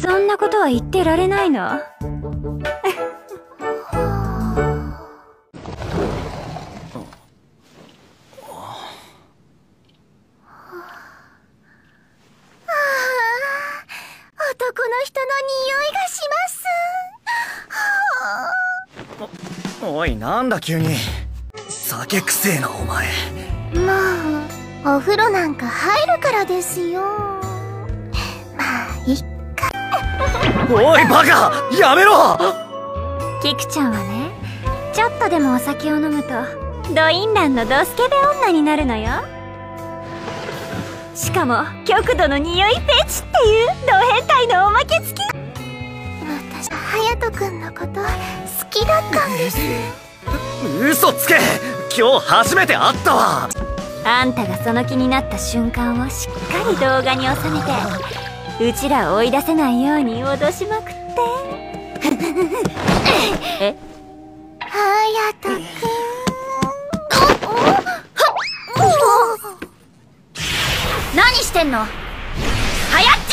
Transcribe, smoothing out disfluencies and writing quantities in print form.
そんなことは言ってられないの。 男の人の匂いがします。 おい、なんだ急に。酒くせえなお前。 まあお風呂なんか入るからですよ。まあいっか。 おいバカ、やめろ。 キクちゃんはね、ちょっとでもお酒を飲むとドインランのドスケベ女になるのよ。しかも極度の匂いフェチっていうド変態のおまけ付き。 私隼人君のこと好きだったんです。 嘘つけ。今日初めて会ったわ。 あんたがその気になった瞬間をしっかり動画に収めて、うちらを追い出せないように脅しまくって。え？ 隼人君。 何してんの？はやっ